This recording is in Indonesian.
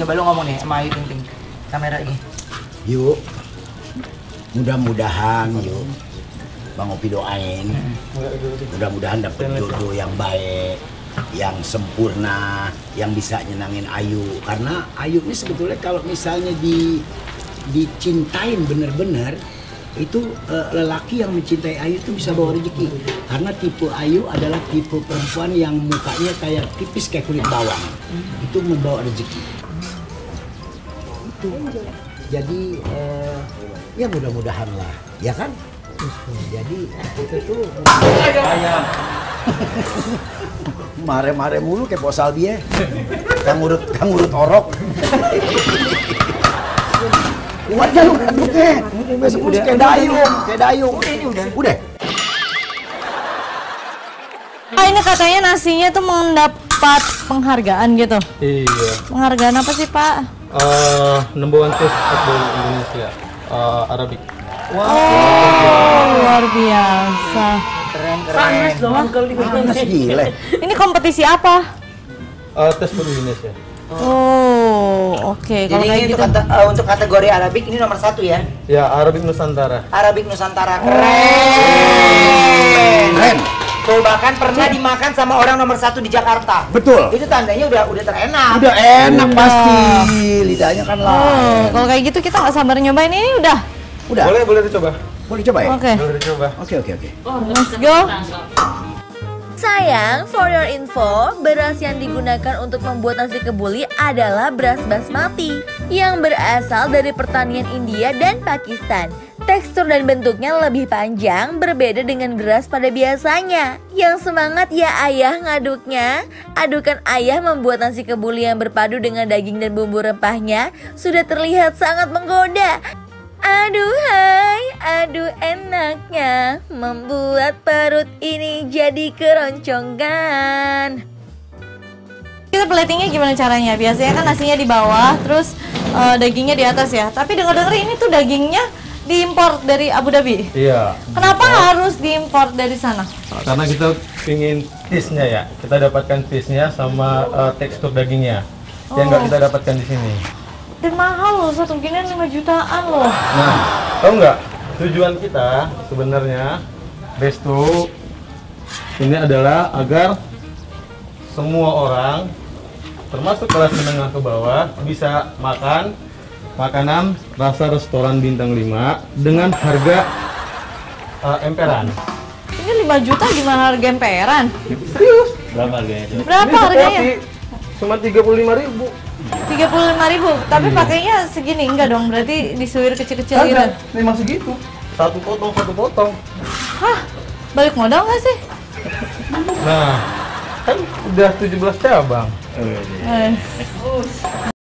Coba lu ngomong nih sama Ayu Ting Ting. Kamera ini. Yuk, mudah-mudahan yuk Bang Opi doain, mudah-mudahan dapet jodoh yang baik, yang sempurna, yang bisa nyenangin Ayu. Karena Ayu ini sebetulnya kalau misalnya dicintain bener-bener, itu lelaki yang mencintai Ayu itu bisa bawa rezeki. Karena tipe Ayu adalah tipe perempuan yang mukanya kayak tipis kayak kulit bawang. Itu membawa rezeki. Itu. Jadi ya mudah-mudahan lah, ya kan? Jadi itu tuh kayak mare-mare mulu kayak posal dia. Kang urut orok. Kuatnya lu udah kayak dayung. Udah. Ini katanya nasinya tuh mendapat penghargaan gitu. Iya. Penghargaan apa sih, Pak? Number one taste football Indonesia, Arabic. Wow, luar biasa. Keren. Panas dong kalau di Gile. Ini kompetisi apa? Tes football Indonesia. Oh, oke. Kalau Jadi kayak ini gitu. untuk kategori Arabik ini nomor 1 ya. Ya, Arabic Nusantara. Arabik Nusantara. Keren. Tuh bahkan pernah dimakan sama orang nomor 1 di Jakarta. Betul. Itu tandanya udah terenak. Udah enak pasti. Lidahnya kan Oh, lain. kalau kayak gitu kita nggak sabar nyobain ini udah. Udah. Boleh dicoba. Boleh coba ya? Oke. Boleh dicoba. Oke. Let's go. Sayang, for your info, beras yang digunakan untuk membuat nasi kebuli adalah beras basmati yang berasal dari pertanian India dan Pakistan. Tekstur dan bentuknya lebih panjang, berbeda dengan beras pada biasanya. Yang semangat ya ayah ngaduknya. Adukan ayah membuat nasi kebuli yang berpadu dengan daging dan bumbu rempahnya sudah terlihat sangat menggoda. Aduhai, aduh enaknya membuat perut ini jadi keroncongan. Kita platingnya gimana caranya? Biasanya kan nasinya di bawah, terus dagingnya di atas ya. Tapi dengar-dengar ini tuh dagingnya diimpor dari Abu Dhabi. Iya. Kenapa harus diimpor dari sana? Karena kita pingin taste-nya ya. Kita dapatkan taste-nya sama tekstur dagingnya yang nggak kita dapatkan di sini. Dan mahal loh, satu ginian 5 jutaan loh. Nah, tahu nggak tujuan kita sebenarnya resto ini adalah agar semua orang termasuk kelas menengah ke bawah bisa makan makanan rasa restoran bintang 5 dengan harga emperan. Ini 5 juta gimana harga emperan? Serius? Berapa harganya? Berapa harganya? Cuma 35.000. 35.000, tapi pakainya segini enggak dong? Berarti disuir kecil-kecil gitu. Agak, memang segitu. Satu potong. Hah? Balik modal nggak sih? Nah, kan udah 17 cabang. Eh.